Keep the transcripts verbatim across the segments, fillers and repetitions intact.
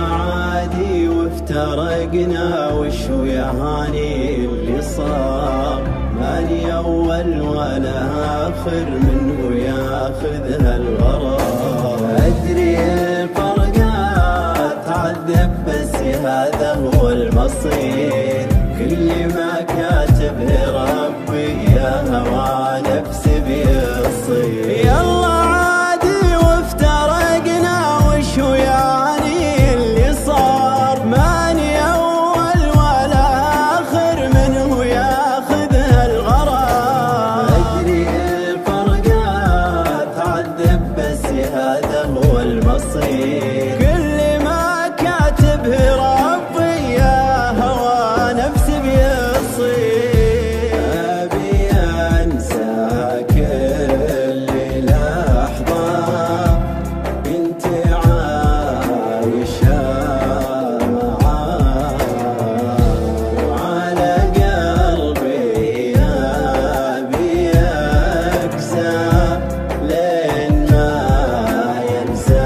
عادي وافترقنا وشو يا هاني اللي صار، ماني أول ولا آخر منه ياخذها الغرار. أدري الفرقات تعذب بس هذا هو المصير، كل ما كاتبه ربي يا هوى نفسي بيصير. يلا عادي وافترقنا وشو يعني اللي صار، ماني أول ولا آخر منه ياخذها الغرار. أدري الفرقات تعذب بس هذا هو المصير، كل ما كاتبه ربي يا هوى نفسي بيصير. أبي أنسى كل لحظة كنت عايشة معاه، وعلى قلبي أبي أقسى لين ما ينسى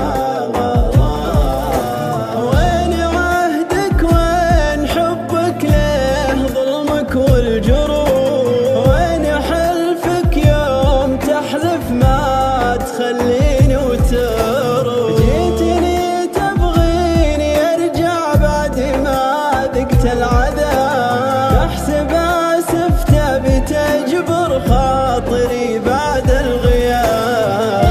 غرام. وين عهدك وين حبك ليه ظلمك والجروح، وين حلفك يوم تحلف ما تخليني وتروح. جيتني تبغيني ارجع بعد ما ذقت العذاب، تحسب اسفت بتجبر خاطري بعد الغياب.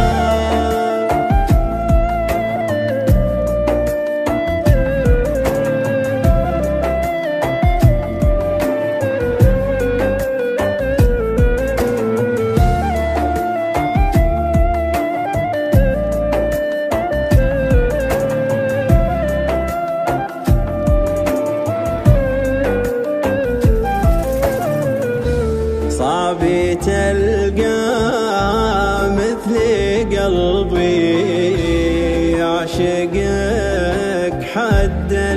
صعب تلقى مثل قلبي عشقك حد